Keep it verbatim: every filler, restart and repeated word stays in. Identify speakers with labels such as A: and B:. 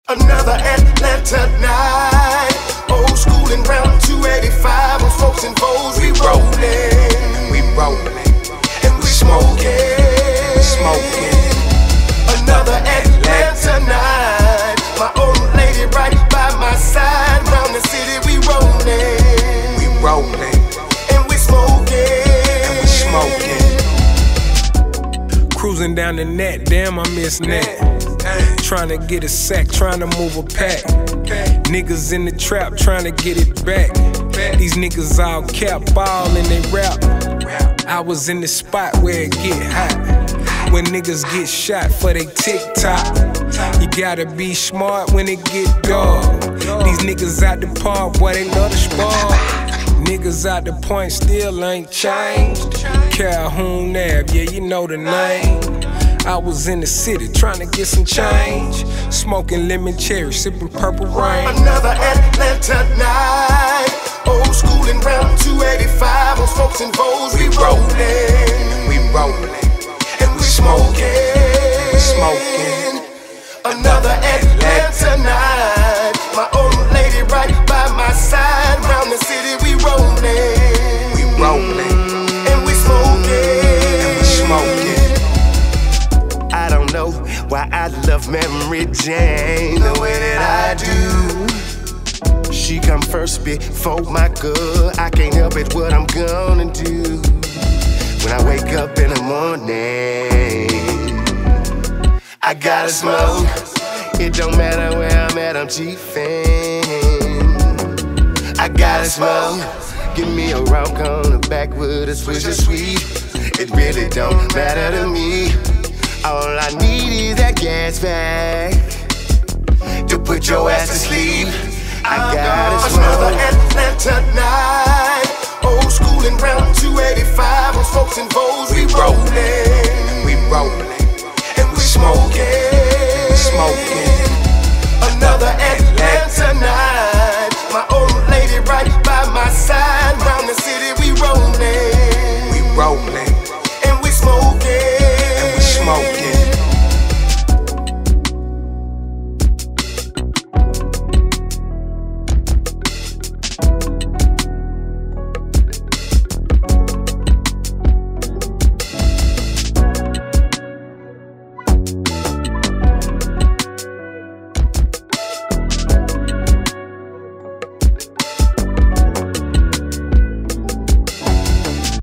A: Another Atlanta night, old school and round two eighty-five. On folks and foes, we rollin',
B: we rollin',
A: and we smokin',
B: we smokin'.
A: Another Atlanta night, my old lady right by my side. Round the city, we rollin',
B: we rollin',
A: and we smokin',
B: and we smokin'.
C: Cruising down the net, damn, I miss net. Tryna get a sack, tryna move a pack. Niggas in the trap, tryna get it back. These niggas all cap, ball and they rap. I was in the spot where it get hot, when niggas get shot for they TikTok. You gotta be smart when it get dark. These niggas out the park, boy, they love the sport. Niggas out the point still ain't changed. Calhoun Ave, yeah, you know the name. I was in the city trying to get some change, smoking lemon cherry, sipping purple rain.
A: Another Atlanta night, old school and round two eighty-five. On folks and foes, we rollin',
B: we rollin',
A: and we smokin',
B: we smokin'.
A: Another Atlanta night, my old lady right by my side. Round the city, we rollin',
B: we rollin',
A: and we smokin',
B: and we smokin'.
A: I don't know why I love Mary Jane the way that I do. She come first before my girl. I can't help it what I'm gonna do. When I wake up in the morning, I gotta smoke. It don't matter where I'm at, I'm chiefin'. I gotta smoke. Give me a rock on the backwood, a swish of sweet. It really don't matter to me. All I need is that gas bag to put your ass to sleep. I gotta smoke. Another Atlanta night, old school and round two eighty-five. On folks and foes, we rollin',
B: we rollin'.